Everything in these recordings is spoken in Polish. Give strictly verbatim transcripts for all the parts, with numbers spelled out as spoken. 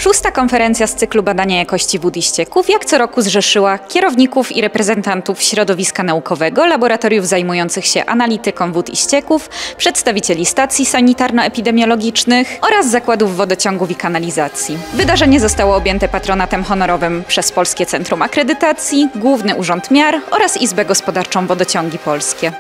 Szósta konferencja z cyklu badania jakości wód i ścieków jak co roku zrzeszyła kierowników i reprezentantów środowiska naukowego, laboratoriów zajmujących się analityką wód i ścieków, przedstawicieli stacji sanitarno-epidemiologicznych oraz zakładów wodociągów i kanalizacji. Wydarzenie zostało objęte patronatem honorowym przez Polskie Centrum Akredytacji, Główny Urząd Miar oraz Izbę Gospodarczą Wodociągi Polskie.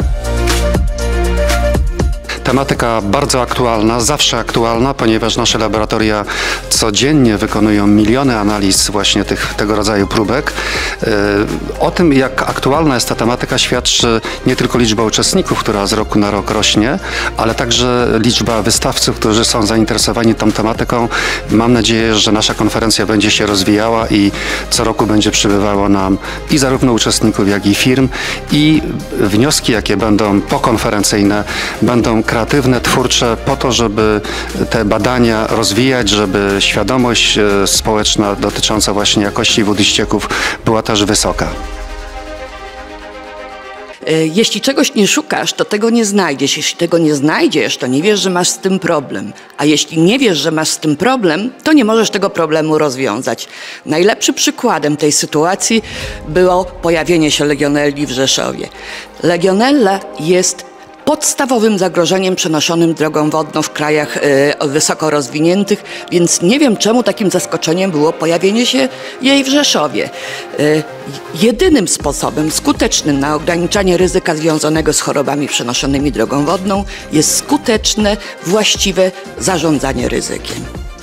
Tematyka bardzo aktualna, zawsze aktualna, ponieważ nasze laboratoria codziennie wykonują miliony analiz właśnie tych, tego rodzaju próbek. O tym, jak aktualna jest ta tematyka, świadczy nie tylko liczba uczestników, która z roku na rok rośnie, ale także liczba wystawców, którzy są zainteresowani tą tematyką. Mam nadzieję, że nasza konferencja będzie się rozwijała i co roku będzie przybywało nam i zarówno uczestników, jak i firm, i wnioski, jakie będą pokonferencyjne, będą kreatywne, twórcze, po to, żeby te badania rozwijać, żeby świadomość społeczna dotycząca właśnie jakości wód i ścieków była też wysoka. Jeśli czegoś nie szukasz, to tego nie znajdziesz. Jeśli tego nie znajdziesz, to nie wiesz, że masz z tym problem. A jeśli nie wiesz, że masz z tym problem, to nie możesz tego problemu rozwiązać. Najlepszym przykładem tej sytuacji było pojawienie się legionelli w Rzeszowie. Legionella jest podstawowym zagrożeniem przenoszonym drogą wodną w krajach y, wysoko rozwiniętych, więc nie wiem, czemu takim zaskoczeniem było pojawienie się jej w Rzeszowie. Y, jedynym sposobem skutecznym na ograniczanie ryzyka związanego z chorobami przenoszonymi drogą wodną jest skuteczne, właściwe zarządzanie ryzykiem.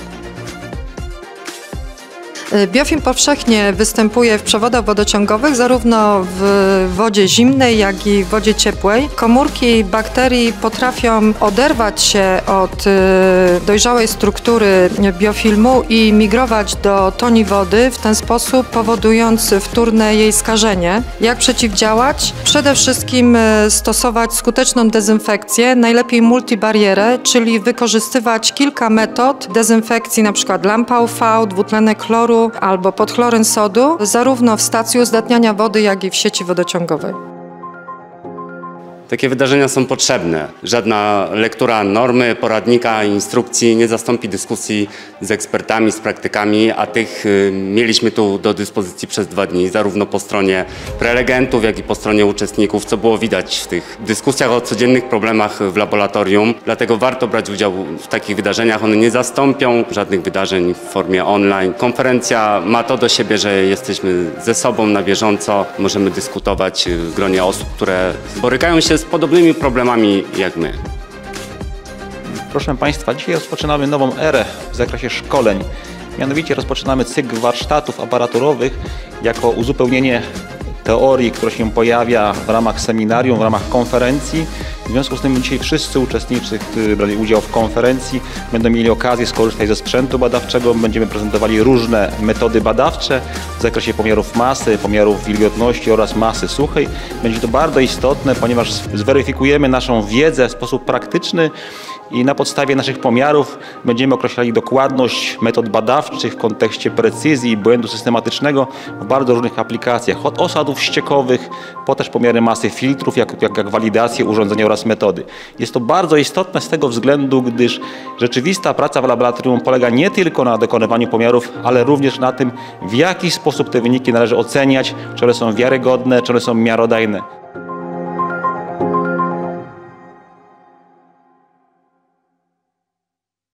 Biofilm powszechnie występuje w przewodach wodociągowych, zarówno w wodzie zimnej, jak i w wodzie ciepłej. Komórki bakterii potrafią oderwać się od dojrzałej struktury biofilmu i migrować do toni wody, w ten sposób powodując wtórne jej skażenie. Jak przeciwdziałać? Przede wszystkim stosować skuteczną dezynfekcję, najlepiej multibarierę, czyli wykorzystywać kilka metod dezynfekcji, np. lampa U V, dwutlenek chloru, albo podchloryn sodu, zarówno w stacji uzdatniania wody, jak i w sieci wodociągowej. Takie wydarzenia są potrzebne. Żadna lektura normy, poradnika, instrukcji nie zastąpi dyskusji z ekspertami, z praktykami, a tych mieliśmy tu do dyspozycji przez dwa dni, zarówno po stronie prelegentów, jak i po stronie uczestników, co było widać w tych dyskusjach o codziennych problemach w laboratorium. Dlatego warto brać udział w takich wydarzeniach. One nie zastąpią żadnych wydarzeń w formie online. Konferencja ma to do siebie, że jesteśmy ze sobą na bieżąco, możemy dyskutować w gronie osób, które borykają się z podobnymi problemami jak my. Proszę Państwa, dzisiaj rozpoczynamy nową erę w zakresie szkoleń. Mianowicie rozpoczynamy cykl warsztatów aparaturowych jako uzupełnienie teorii, która się pojawia w ramach seminarium, w ramach konferencji. W związku z tym dzisiaj wszyscy uczestnicy, którzy brali udział w konferencji, będą mieli okazję skorzystać ze sprzętu badawczego. Będziemy prezentowali różne metody badawcze w zakresie pomiarów masy, pomiarów wilgotności oraz masy suchej. Będzie to bardzo istotne, ponieważ zweryfikujemy naszą wiedzę w sposób praktyczny i na podstawie naszych pomiarów będziemy określali dokładność metod badawczych w kontekście precyzji i błędu systematycznego w bardzo różnych aplikacjach, od osadów ściekowych, po też pomiary masy filtrów, jak, jak, jak walidację urządzenia oraz metody. Jest to bardzo istotne z tego względu, gdyż rzeczywista praca w laboratorium polega nie tylko na dokonywaniu pomiarów, ale również na tym, w jaki sposób te wyniki należy oceniać, czy one są wiarygodne, czy one są miarodajne.